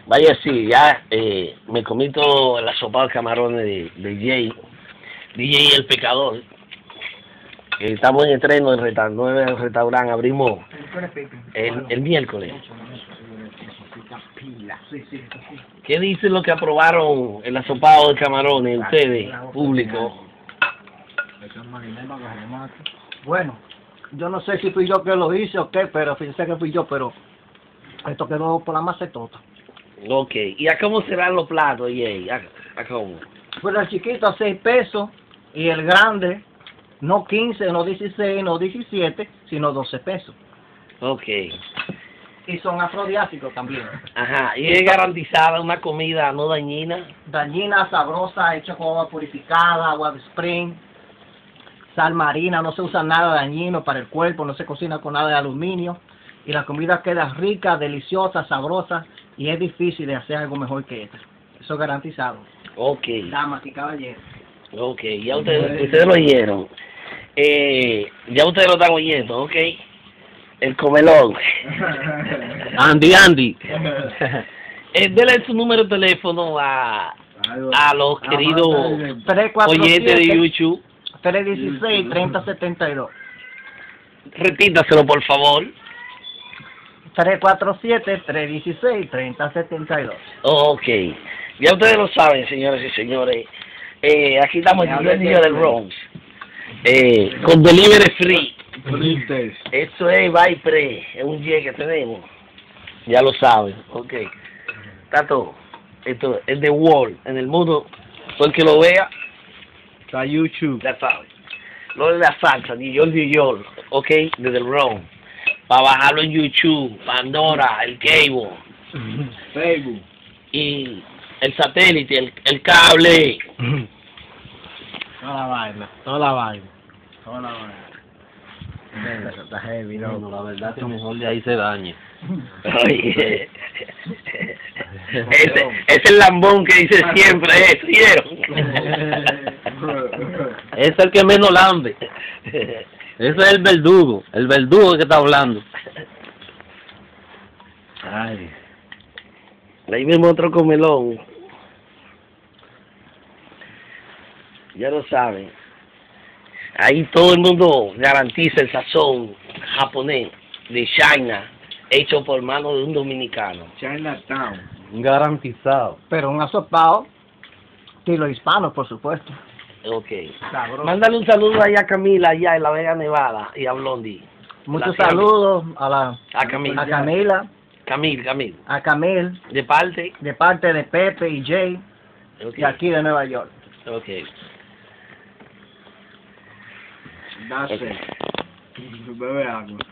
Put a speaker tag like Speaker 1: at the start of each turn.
Speaker 1: Vaya, sí, ya me comí todo el asopado de camarones de Jay, DJ El Pecador. Estamos en estreno en nueve restaurante, abrimos el miércoles. ¿Qué dicen los que aprobaron el asopado de camarones, ustedes, público?
Speaker 2: Bueno, yo no sé si fui yo que lo hice o qué, pero fíjense que fui yo, pero esto quedó por la macetota.
Speaker 1: Ok, ¿y a cómo serán los platos, Jay? ¿A cómo?
Speaker 2: Pues el chiquito a 6 pesos y el grande, no 15, no 16, no 17, sino 12 pesos.
Speaker 1: Ok.
Speaker 2: Y son afrodiásicos también.
Speaker 1: Ajá, y es garantizada una comida no dañina.
Speaker 2: Dañina, sabrosa, hecha con agua purificada, agua de spring, sal marina, no se usa nada dañino para el cuerpo, no se cocina con nada de aluminio. Y la comida queda rica, deliciosa, sabrosa, y es difícil de hacer algo mejor que esta. Eso es garantizado.
Speaker 1: Ok.
Speaker 2: Damas y caballeros.
Speaker 1: Ok, ya ustedes lo oyeron. Ya ustedes lo están oyendo, ok. El comelón. Andy. Dele su número de teléfono a los queridos oyentes de YouTube.
Speaker 2: 316-3072.
Speaker 1: Repítaselo, por favor.
Speaker 2: 347-316-3072.
Speaker 1: Ok. Ya ustedes lo saben, señores y señores. Aquí estamos en el día del Bronx. Con delivery free. Esto es Buy Pre, es un día que tenemos. Ya lo saben, ok. Está todo. Esto es The World, en el mundo. Todo el que lo vea,
Speaker 3: Está YouTube.
Speaker 1: ya sabe. Lo de la salsa, New York, ok, desde el Bronx. Para bajarlo en YouTube, Pandora, el cable.
Speaker 3: Facebook.
Speaker 1: Y el satélite, el cable.
Speaker 3: Toda la vaina. Está heavy,
Speaker 4: No, la verdad que mejor de ahí se dañe.
Speaker 1: Oye, ese es el lambón que dice siempre eso, ¿vieron?
Speaker 4: Es el que menos lambe. Ese es el verdugo que está hablando.
Speaker 1: Ay. Ahí vemos otro comelón. Ya lo saben. Ahí todo el mundo garantiza el sazón japonés de China, hecho por mano de un dominicano.
Speaker 3: Chinatown.
Speaker 4: Garantizado.
Speaker 2: Pero un asopado, estilo hispano, por supuesto.
Speaker 1: Ok.
Speaker 2: Sabroso.
Speaker 1: Mándale un saludo ahí a Camila, allá en La Vega Nevada, y a Blondie.
Speaker 2: Muchos
Speaker 1: Gracias.
Speaker 2: saludos a
Speaker 1: Camila.
Speaker 2: Camila,
Speaker 1: Camil.
Speaker 2: a Camil,
Speaker 1: De parte.
Speaker 2: de parte de Pepe y Jay,
Speaker 1: Ok.
Speaker 2: y aquí de Nueva York.
Speaker 1: Ok.
Speaker 3: That's it. Bebe agua.